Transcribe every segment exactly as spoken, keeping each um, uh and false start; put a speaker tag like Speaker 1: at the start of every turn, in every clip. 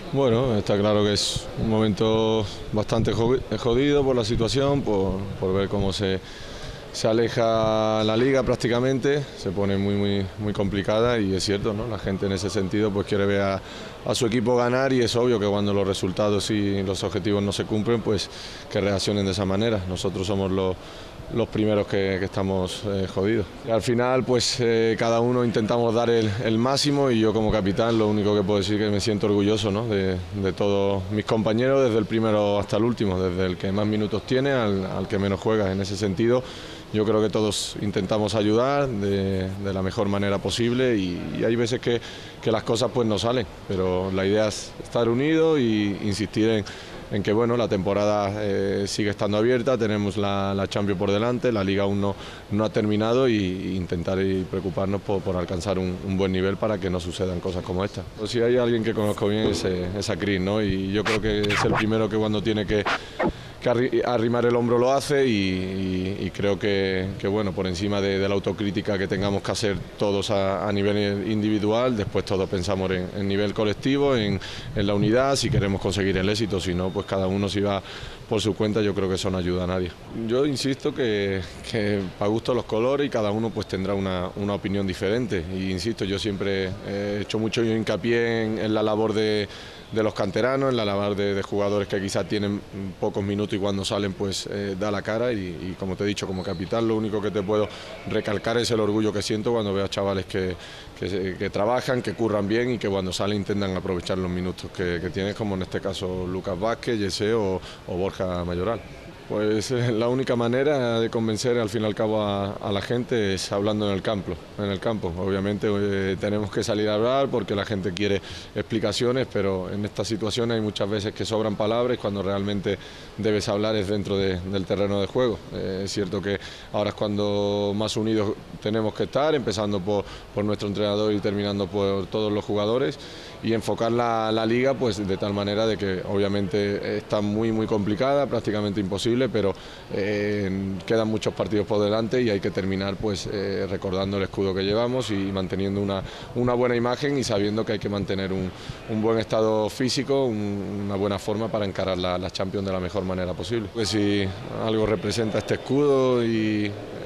Speaker 1: Bueno, está claro que es un momento bastante jodido por la situación, por, por ver cómo se, se aleja la liga prácticamente, se pone muy muy muy complicada y es cierto, ¿no? La gente en ese sentido pues quiere ver a, a su equipo ganar y es obvio que cuando los resultados y los objetivos no se cumplen, pues que reaccionen de esa manera. Nosotros somos los los primeros que, que estamos eh, jodidos. Y al final pues eh, cada uno intentamos dar el, el máximo y yo como capitán lo único que puedo decir es que me siento orgulloso, ¿no? de, de todos mis compañeros, desde el primero hasta el último, desde el que más minutos tiene al, al que menos juega. En ese sentido yo creo que todos intentamos ayudar de, de la mejor manera posible y, y hay veces que, que las cosas pues no salen, pero la idea es estar unidos y insistir en en que bueno, la temporada eh, sigue estando abierta, tenemos la, la Champions por delante, la Liga aún no, no ha terminado y, y intentar y preocuparnos por, por alcanzar un, un buen nivel para que no sucedan cosas como esta. Pues si hay alguien que conozco bien es, es a Chris, ¿no? Y yo creo que es el primero que cuando tiene que que arrimar el hombro lo hace y, y, y creo que, que bueno, por encima de, de la autocrítica que tengamos que hacer todos a, a nivel individual, después todos pensamos en, en nivel colectivo, en, en la unidad, si queremos conseguir el éxito, si no, pues cada uno si va por su cuenta, yo creo que eso no ayuda a nadie. Yo insisto que, que para gusto los colores y cada uno pues tendrá una, una opinión diferente y insisto, yo siempre he hecho mucho hincapié en, en la labor de de los canteranos, en la labor de, de jugadores que quizás tienen pocos minutos y cuando salen pues eh, da la cara y, y como te he dicho, como capitán lo único que te puedo recalcar es el orgullo que siento cuando veo a chavales que, que, que trabajan, que curran bien y que cuando salen intentan aprovechar los minutos que, que tienes, como en este caso Lucas Vázquez, Yesé o, o Borja Mayoral. Pues eh, la única manera de convencer al fin y al cabo a, a la gente es hablando en el campo. En el campo. Obviamente eh, tenemos que salir a hablar porque la gente quiere explicaciones, pero en estas situaciones hay muchas veces que sobran palabras cuando realmente debes hablar es dentro de, del terreno de juego. Eh, es cierto que ahora es cuando más unidos tenemos que estar, empezando por, por nuestro entrenador y terminando por todos los jugadores y enfocar la, la liga pues de tal manera de que obviamente está muy muy complicada, prácticamente imposible, pero eh, quedan muchos partidos por delante y hay que terminar pues eh, recordando el escudo que llevamos y manteniendo una, una buena imagen y sabiendo que hay que mantener un, un buen estado físico, un, una buena forma para encarar la, la Champions de la mejor manera posible. Pues si algo representa este escudo y,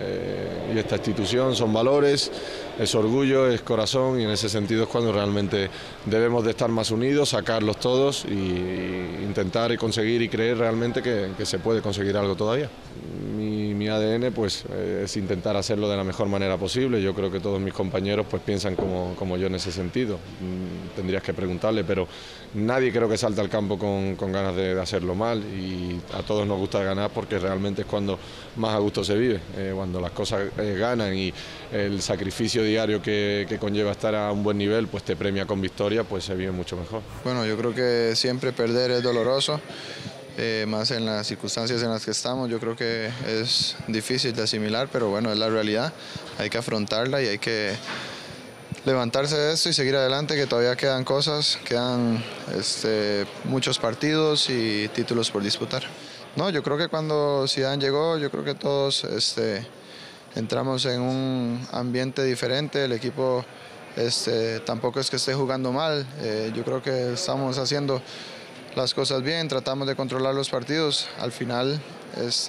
Speaker 1: eh, y esta institución son valores, es orgullo, es corazón y en ese sentido es cuando realmente debemos de estar más unidos, sacarlos todos y, y intentar y conseguir y creer realmente que, que se puede conseguir algo todavía. Mi, mi A D N pues es intentar hacerlo de la mejor manera posible. Yo creo que todos mis compañeros pues piensan como, como yo en ese sentido. Tendrías que preguntarle, pero nadie creo que salta al campo con, con ganas de, de hacerlo mal y a todos nos gusta ganar porque realmente es cuando más a gusto se vive, eh, cuando las cosas eh, ganan y el sacrificio diario que, que conlleva estar a un buen nivel pues te premia con victoria, pues se vive mucho mejor.
Speaker 2: Bueno, yo creo que siempre perder es doloroso. Eh, más en las circunstancias en las que estamos, yo creo que es difícil de asimilar, pero bueno, es la realidad, hay que afrontarla y hay que levantarse de esto y seguir adelante, que todavía quedan cosas, quedan este, muchos partidos y títulos por disputar. No, yo creo que cuando Zidane llegó, yo creo que todos este, entramos en un ambiente diferente, el equipo este, tampoco es que esté jugando mal, eh, yo creo que estamos haciendo las cosas bien, tratamos de controlar los partidos. Al final este,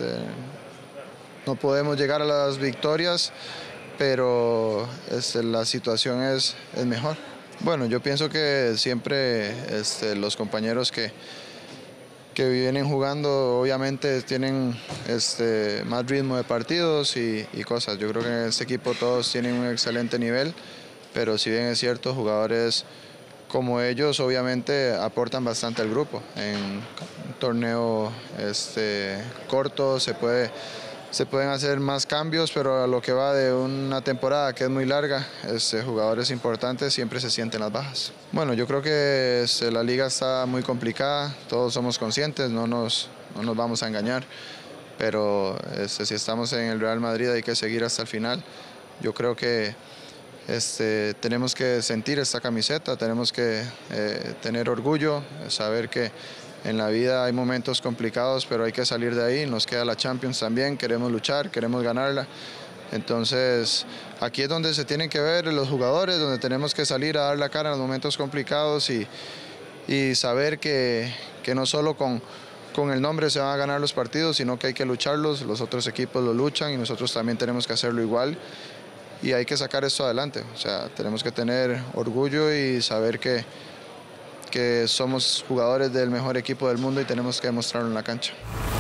Speaker 2: no podemos llegar a las victorias, pero este, la situación es, es mejor. Bueno, yo pienso que siempre este, los compañeros que, que vienen jugando obviamente tienen este, más ritmo de partidos y, y cosas. Yo creo que en este equipo todos tienen un excelente nivel, pero si bien es cierto, jugadores como ellos obviamente aportan bastante al grupo. En un torneo este, corto se, puede, se pueden hacer más cambios, pero a lo que va de una temporada que es muy larga, este, jugadores importantes siempre se sienten las bajas. Bueno, yo creo que este, la liga está muy complicada, todos somos conscientes, no nos, no nos vamos a engañar, pero este, si estamos en el Real Madrid hay que seguir hasta el final. Yo creo que Este, tenemos que sentir esta camiseta, tenemos que eh, tener orgullo, saber que en la vida hay momentos complicados, pero hay que salir de ahí, nos queda la Champions también, queremos luchar, queremos ganarla. Entonces, aquí es donde se tienen que ver los jugadores, donde tenemos que salir a dar la cara en los momentos complicados y, y saber que, que no solo con, con el nombre se van a ganar los partidos, sino que hay que lucharlos, los otros equipos lo luchan y nosotros también tenemos que hacerlo igual y hay que sacar esto adelante. O sea, tenemos que tener orgullo y saber que, que somos jugadores del mejor equipo del mundo y tenemos que demostrarlo en la cancha.